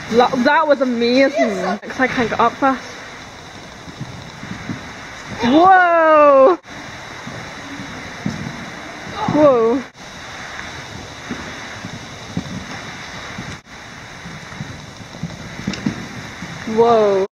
That was amazing. Because I can't get up fast. Whoa! Whoa. Whoa.